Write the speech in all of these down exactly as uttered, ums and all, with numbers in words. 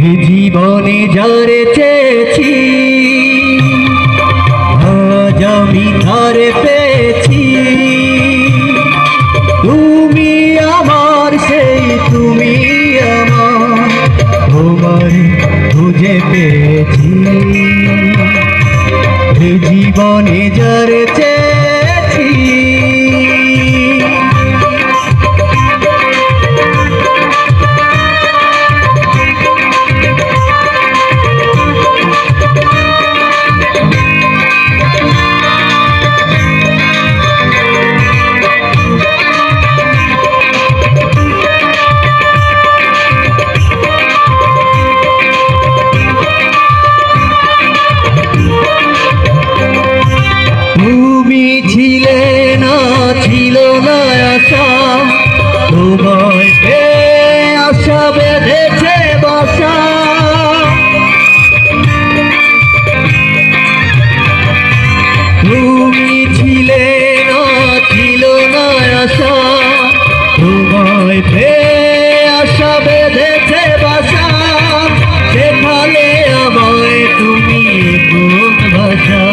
জীবনে যারে চেয়েছি আজ আমি তারে পেয়েছি। তুমি আমার সেই তুমি আমার তোমায় খুঁজে পেয়েছি। জীবনে যারে চেয়েছি ছিল না আশা তোমায় পেয়ে আশা বেঁধেছে বাসা। তুমি ছিলে না ছিল না আশা তোমায় পেয়ে আশা বেঁধেছে বাসা। সেখানে আমায় তুমি কোন ভাষা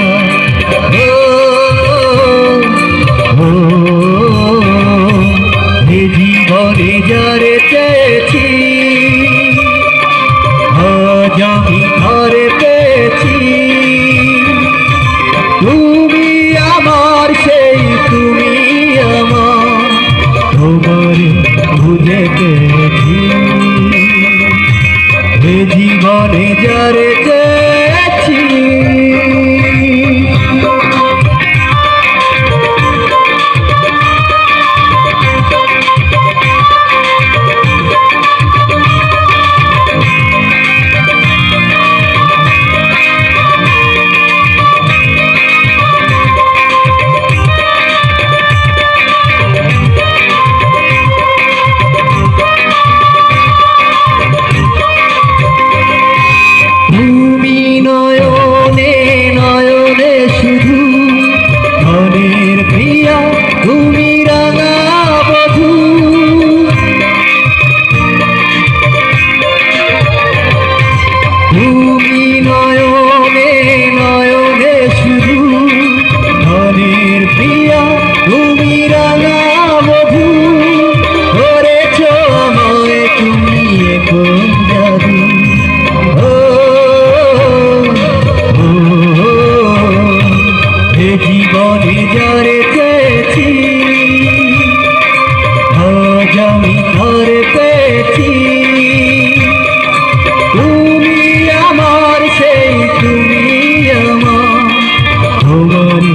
জীবনে যারে চেয়েছি আজ আমি তারে পেয়েছি। তুমি আমার সেই তুমি আমার তোমারে খুঁজে পেয়েছি। জীবনে যারে চেয়েছি তুমি নয়নে নয়নে শুধু ধনের প্রিয়া তুমি রাঙা বধূ। করেছ আমায় তুমি কোন জাদু ও জীবনে যারে চেয়েছি আজ আমি তারে পেয়েছি।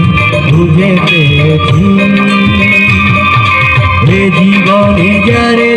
খুঁজে পেয়েছি জীবনে যারে